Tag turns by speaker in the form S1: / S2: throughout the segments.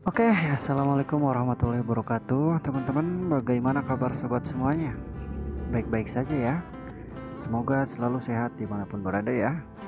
S1: Oke, assalamualaikum warahmatullahi wabarakatuh, teman-teman. Bagaimana kabar sobat semuanya? Baik-baik saja ya. Semoga selalu sehat dimanapun berada ya.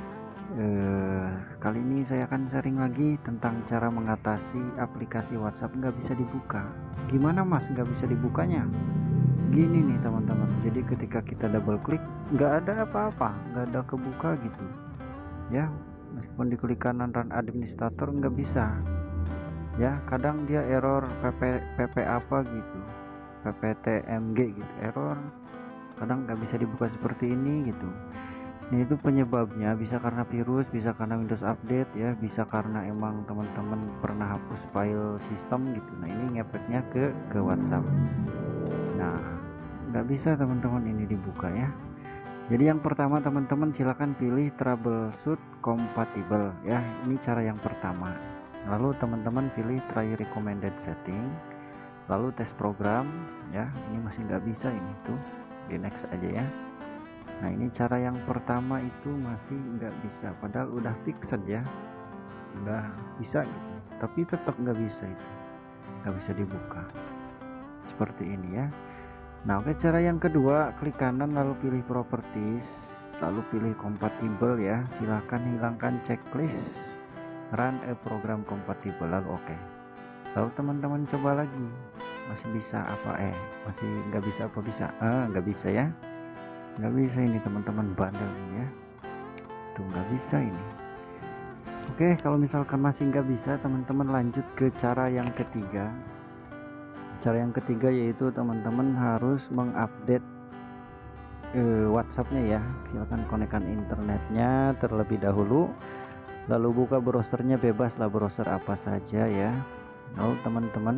S1: Kali ini saya akan sharing lagi tentang cara mengatasi aplikasi WhatsApp nggak bisa dibuka. Gimana mas nggak bisa dibukanya? Gini nih teman-teman. Jadi ketika kita double klik, nggak ada apa-apa, nggak ada kebuka gitu. Ya, meskipun diklik kanan run administrator nggak bisa. Ya kadang dia error pp apa gitu, pptmg gitu, error, kadang nggak bisa dibuka seperti ini gitu. Ini itu penyebabnya bisa karena virus, bisa karena Windows update ya, bisa karena emang teman-teman pernah hapus file sistem gitu. Nah ini ngefeknya ke WhatsApp. Nah nggak bisa teman-teman ini dibuka ya. Jadi yang pertama teman-teman silakan pilih troubleshoot compatible ya, ini cara yang pertama. Lalu teman-teman pilih try recommended setting, lalu tes program ya, ini masih nggak bisa, ini tuh di next aja ya. Nah ini cara yang pertama itu masih nggak bisa, padahal udah fixed ya, udah bisa gitu, tapi tetap nggak bisa, itu nggak bisa dibuka seperti ini ya. Nah oke, cara yang kedua, klik kanan lalu pilih properties, lalu pilih compatible ya, silahkan hilangkan checklist run a program compatible, lalu oke. Lalu teman-teman coba lagi, masih bisa apa masih nggak bisa apa bisa, nggak bisa ya, nggak bisa ini teman-teman, bandel ini ya, tuh nggak bisa ini. Oke, kalau misalkan masih nggak bisa, teman-teman lanjut ke cara yang ketiga. Cara yang ketiga yaitu teman-teman harus mengupdate WhatsAppnya ya. Silakan konekkan internetnya terlebih dahulu, lalu buka browsernya, bebas lah browser apa saja ya. Lalu teman-teman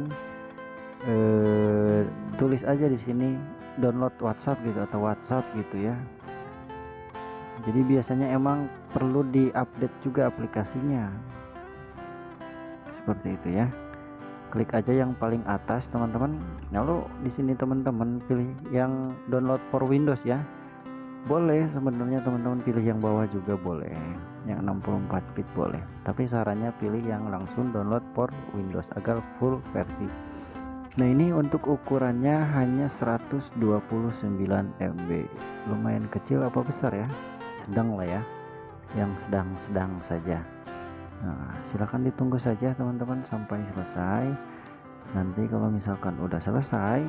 S1: tulis aja di sini download WhatsApp gitu atau WhatsApp gitu ya. Jadi biasanya emang perlu diupdate juga aplikasinya, seperti itu ya. Klik aja yang paling atas teman-teman, lalu di sini teman-teman pilih yang download for Windows ya. Boleh sebenarnya teman-teman pilih yang bawah juga boleh, yang 64 bit boleh, tapi sarannya pilih yang langsung download for Windows agar full versi. Nah ini untuk ukurannya hanya 129 MB, lumayan kecil apa besar ya, sedang lah ya, yang sedang-sedang saja. Nah silahkan ditunggu saja teman-teman sampai selesai. Nanti kalau misalkan udah selesai,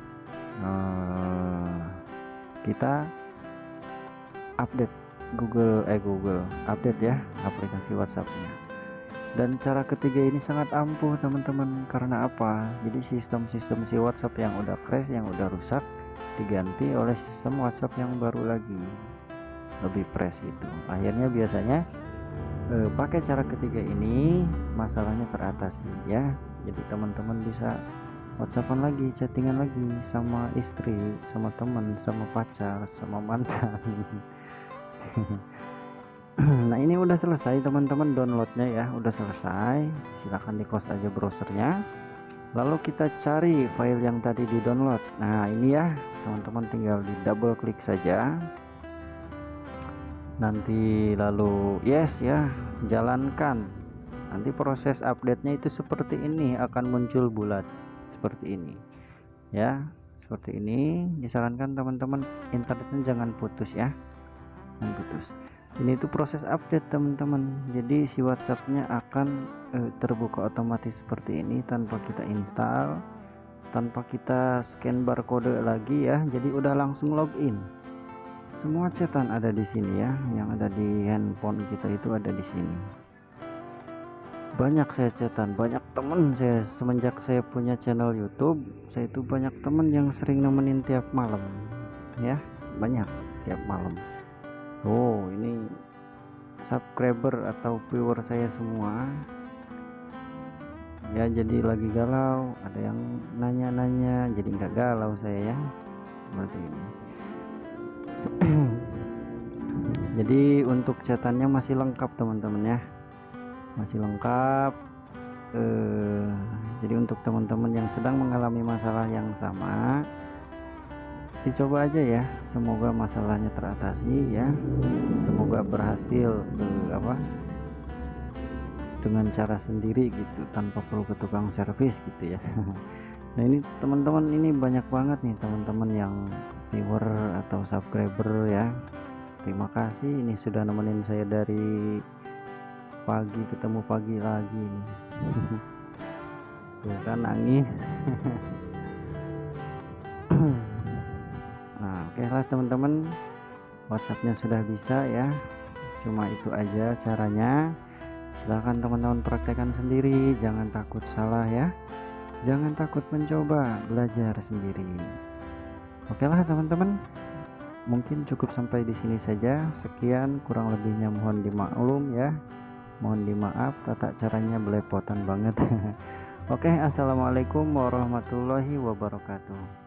S1: kita update Google update ya aplikasi WhatsAppnya. Dan cara ketiga ini sangat ampuh teman-teman, karena apa? Jadi sistem-sistem si WhatsApp yang udah crash, yang udah rusak, diganti oleh sistem WhatsApp yang baru lagi, lebih fresh gitu. Akhirnya biasanya pakai cara ketiga ini masalahnya teratasi ya. Jadi teman-teman bisa WhatsAppan lagi, chattingan lagi sama istri, sama teman, sama pacar, sama mantan. Nah ini udah selesai teman-teman downloadnya ya, udah selesai. Silahkan di close aja browsernya, lalu kita cari file yang tadi di download. Nah ini ya teman-teman, tinggal di double klik saja, nanti lalu yes ya, jalankan. Nanti proses update-nya itu seperti ini, akan muncul bulat seperti ini ya, seperti ini. Disarankan teman-teman internetnya jangan putus ya, jangan putus. Ini itu proses update teman-teman, jadi si WhatsAppnya akan terbuka otomatis seperti ini tanpa kita install, tanpa kita scan barcode lagi ya. Jadi udah langsung login, semua chatan ada di sini ya, yang ada di handphone kita itu ada di sini. Banyak saya chatan, banyak temen saya semenjak saya punya channel YouTube. Saya itu banyak temen yang sering nemenin tiap malam ya, banyak tiap malam. Oh ini subscriber atau viewer saya semua ya, jadi lagi galau, ada yang nanya-nanya, jadi nggak galau saya ya, seperti ini. Jadi untuk catatannya masih lengkap teman-teman ya, masih lengkap. Jadi untuk teman-teman yang sedang mengalami masalah yang sama, dicoba aja ya, semoga masalahnya teratasi ya, semoga berhasil dengan cara sendiri gitu, tanpa perlu ke tukang servis gitu ya. Nah ini teman-teman, ini banyak banget nih teman-teman yang viewer atau subscriber ya. Terima kasih ini sudah nemenin saya dari pagi ketemu pagi lagi nih. Tuh kan nangis. Nah oke lah teman-teman, WhatsAppnya sudah bisa ya, cuma itu aja caranya. Silahkan teman-teman praktekkan sendiri, jangan takut salah ya, jangan takut mencoba, belajar sendiri. Oke lah teman-teman, mungkin cukup sampai di sini saja. Sekian, kurang lebihnya mohon dimaklum ya, mohon dimaaf, tata caranya belepotan banget. Oke, assalamualaikum warahmatullahi wabarakatuh.